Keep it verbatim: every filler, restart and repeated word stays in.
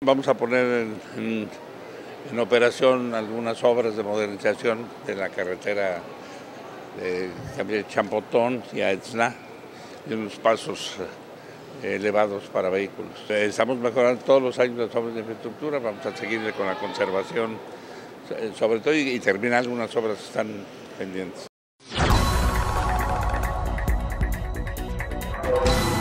vamos a poner en, en, en operación algunas obras de modernización de la carretera de Champotón y a Etzna, y unos pasos eh, elevados para vehículos. Eh, estamos mejorando todos los años las obras de infraestructura, vamos a seguir con la conservación, eh, sobre todo, y, y terminar algunas obras que están pendientes.